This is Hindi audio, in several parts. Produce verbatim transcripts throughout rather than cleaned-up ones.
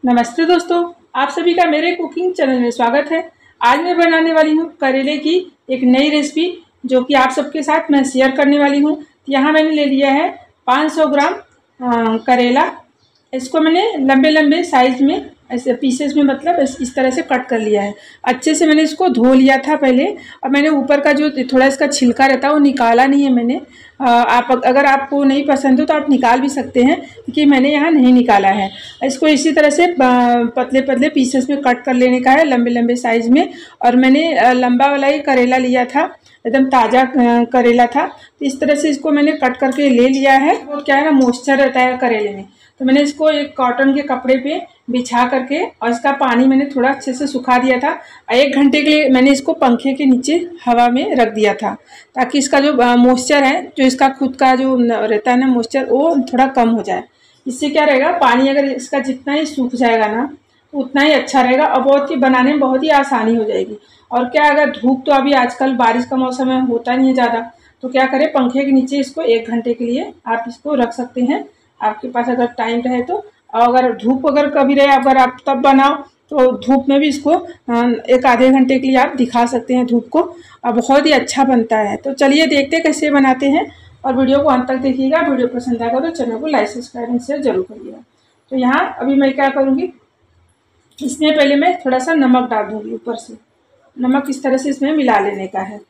नमस्ते दोस्तों, आप सभी का मेरे कुकिंग चैनल में स्वागत है। आज मैं बनाने वाली हूँ करेले की एक नई रेसिपी जो कि आप सबके साथ मैं शेयर करने वाली हूँ। यहाँ मैंने ले लिया है पाँच सौ ग्राम करेला। इसको मैंने लंबे लंबे साइज में ऐसे पीसेस में मतलब इस, इस तरह से कट कर लिया है। अच्छे से मैंने इसको धो लिया था पहले, और मैंने ऊपर का जो थोड़ा इसका छिलका रहता है वो निकाला नहीं है मैंने। आप अगर आपको नहीं पसंद हो तो आप निकाल भी सकते हैं, क्योंकि मैंने यहाँ नहीं निकाला है। इसको इसी तरह से पतले पतले पीसेस में कट कर लेने का है, लंबे लंबे साइज में। और मैंने लंबा वाला ही करेला लिया था, एकदम ताज़ा करेला था। तो इस तरह से इसको मैंने कट करके ले लिया है। वो क्या है ना, मॉइस्चर रहता है करेले में, तो मैंने इसको एक कॉटन के कपड़े पे बिछा करके और इसका पानी मैंने थोड़ा अच्छे से सुखा दिया था। एक घंटे के लिए मैंने इसको पंखे के नीचे हवा में रख दिया था, ताकि इसका जो मॉइस्चर है, जो इसका खुद का जो रहता है ना मॉइस्चर, वो थोड़ा कम हो जाए। इससे क्या रहेगा, पानी अगर इसका जितना ही सूख जाएगा ना उतना ही अच्छा रहेगा और बहुत ही बनाने में बहुत ही आसानी हो जाएगी। और क्या, अगर धूप तो अभी आजकल बारिश का मौसम है, होता नहीं है ज़्यादा, तो क्या करें, पंखे के नीचे इसको एक घंटे के लिए आप इसको रख सकते हैं, आपके पास अगर टाइम रहे तो। और अगर धूप अगर कभी रहे, अगर आप तब बनाओ तो धूप में भी इसको एक आधे घंटे के लिए आप दिखा सकते हैं धूप को, और बहुत ही अच्छा बनता है। तो चलिए देखते हैं कैसे बनाते हैं, और वीडियो को अंत तक देखिएगा। वीडियो पसंद आएगा तो चैनल को लाइक सब्सक्राइब शेयर जरूर करिएगा। तो यहाँ अभी मैं क्या करूँगी, इसमें पहले मैं थोड़ा सा नमक डाल दूँगी ऊपर से। नमक इस तरह से इसमें मिला लेने का है।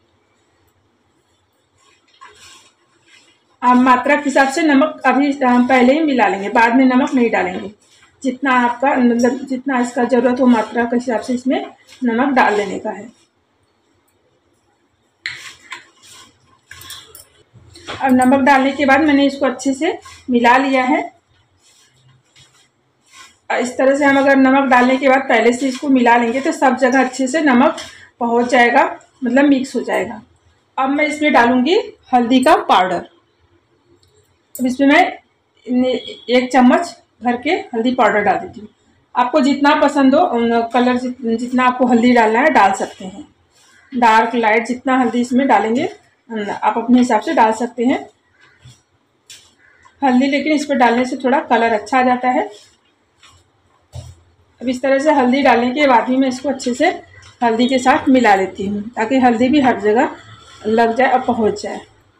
आप मात्रा के हिसाब से नमक अभी हम पहले ही मिला लेंगे, बाद में नमक नहीं डालेंगे। जितना आपका मतलब जितना इसका ज़रूरत हो मात्रा के हिसाब से इसमें नमक डाल देने का है। अब नमक डालने के बाद मैंने इसको अच्छे से मिला लिया है। इस तरह से हम अगर नमक डालने के बाद पहले से इसको मिला लेंगे तो सब जगह अच्छे से नमक पहुंच जाएगा, मतलब मिक्स हो जाएगा। अब मैं इसमें डालूंगी हल्दी का पाउडर। अब इसमें मैं एक चम्मच भर के हल्दी पाउडर डाल देती हूँ। आपको जितना पसंद हो कलर, जितना आपको हल्दी डालना है डाल सकते हैं। डार्क लाइट जितना हल्दी इसमें डालेंगे आप अपने हिसाब से डाल सकते हैं हल्दी, लेकिन इस पर डालने से थोड़ा कलर अच्छा आ जाता है। अब इस तरह से हल्दी डालने के बाद भी मैं इसको अच्छे से हल्दी के साथ मिला लेती हूँ, ताकि हल्दी भी हर जगह लग जाए और पहुँच जाए।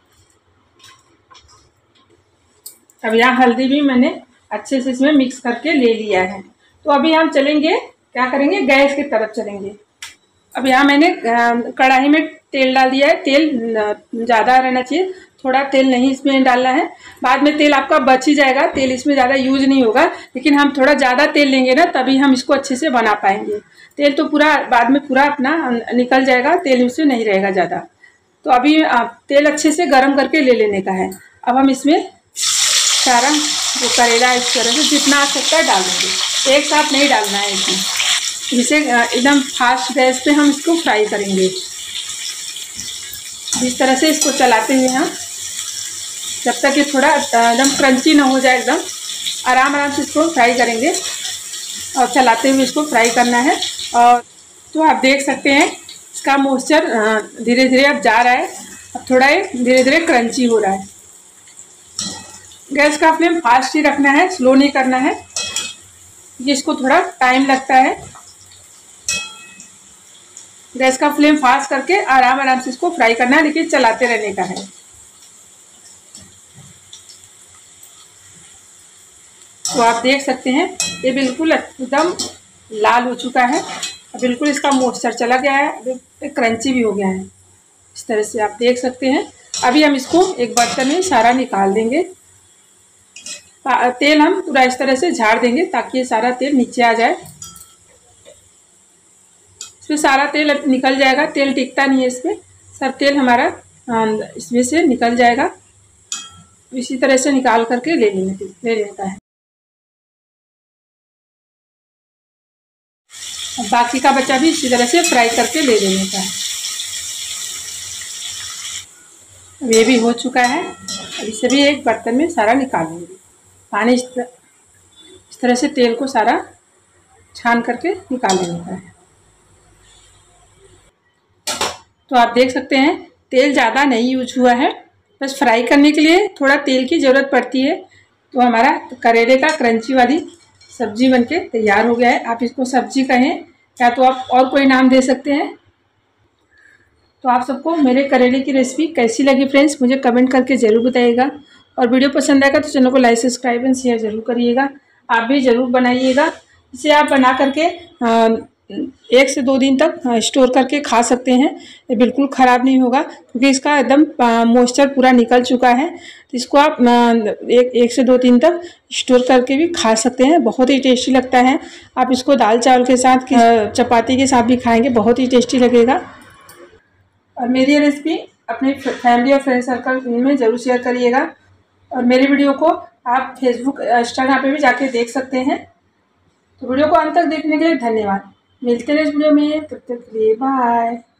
अब यहाँ हल्दी भी मैंने अच्छे से इसमें मिक्स करके ले लिया है। तो अभी हम चलेंगे, क्या करेंगे, गैस की तरफ चलेंगे। अब यहाँ मैंने कढ़ाई में तेल डाल दिया है। तेल ज़्यादा रहना चाहिए, थोड़ा तेल नहीं इसमें डालना है। बाद में तेल आपका बच ही जाएगा, तेल इसमें ज़्यादा यूज नहीं होगा, लेकिन हम थोड़ा ज़्यादा तेल लेंगे ना, तभी हम इसको अच्छे से बना पाएंगे। तेल तो पूरा बाद में पूरा अपना निकल जाएगा, तेल उससे नहीं रहेगा ज़्यादा। तो अभी तेल अच्छे से गर्म करके ले लेने का है। अब हम इसमें सारा जो करेला इस तरह से जितना आ सकता है डाल देंगे, एक साथ नहीं डालना है इसमें। इसे एकदम फास्ट गैस पे हम इसको फ्राई करेंगे। इस तरह से इसको चलाते हुए हम, जब तक ये थोड़ा एकदम क्रंची ना हो जाए, एकदम आराम आराम से इसको फ्राई करेंगे और चलाते हुए इसको फ्राई करना है। और तो आप देख सकते हैं इसका मॉइस्चर धीरे धीरे अब जा रहा है, अब थोड़ा ये धीरे धीरे क्रंची हो रहा है। गैस का फ्लेम फास्ट ही रखना है, स्लो नहीं करना है, इसको थोड़ा टाइम लगता है। गैस का फ्लेम फास्ट करके आराम आराम से इसको फ्राई करना है, लेकिन चलाते रहने का है। तो आप देख सकते हैं ये बिल्कुल एकदम लाल हो चुका है, बिल्कुल इसका मॉइस्चर चला गया है, क्रंची भी हो गया है। इस तरह से आप देख सकते हैं। अभी हम इसको एक बर्तन में सारा निकाल देंगे। तेल हम पूरा इस तरह से झाड़ देंगे ताकि ये सारा तेल नीचे आ जाए। इसमें सारा तेल निकल जाएगा, तेल टिकता नहीं है इसमें, सब तेल हमारा इसमें से निकल जाएगा। इसी तरह से निकाल करके ले लेने ले लेता है। अब बाकी का बचा भी इसी तरह से फ्राई करके ले लेने का है। अब ये भी हो चुका है। अब इसे भी एक बर्तन में सारा निकाल लेंगे। पानी इस तरह, इस तरह से तेल को सारा छान करके निकाल लेने का है। तो आप देख सकते हैं तेल ज़्यादा नहीं यूज हुआ है, बस फ्राई करने के लिए थोड़ा तेल की ज़रूरत पड़ती है। तो हमारा करेले का क्रंची वाली सब्जी बनके तैयार हो गया है। आप इसको सब्जी कहें या तो आप और कोई नाम दे सकते हैं। तो आप सबको मेरे करेले की रेसिपी कैसी लगी फ्रेंड्स, मुझे कमेंट करके ज़रूर बताइएगा। और वीडियो पसंद आएगा तो चैनल को लाइक सब्सक्राइब एंड शेयर ज़रूर करिएगा। आप भी ज़रूर बनाइएगा। इसे आप बना करके एक से दो दिन तक स्टोर करके खा सकते हैं। ये बिल्कुल ख़राब नहीं होगा क्योंकि इसका एकदम मॉइस्चर पूरा निकल चुका है। तो इसको आप एक एक से दो दिन तक स्टोर करके भी खा सकते हैं। बहुत ही टेस्टी लगता है। आप इसको दाल चावल के साथ, चपाती के साथ भी खाएंगे, बहुत ही टेस्टी लगेगा। और मेरी ये रेसिपी अपने फैमिली और फ्रेंड सर्कल में ज़रूर शेयर करिएगा। और मेरे वीडियो को आप फेसबुक, इंस्टाग्राम पे भी जाके देख सकते हैं। तो वीडियो को अंत तक देखने के लिए धन्यवाद। मिलते हैं इस वीडियो में, तब तक के लिए बाय।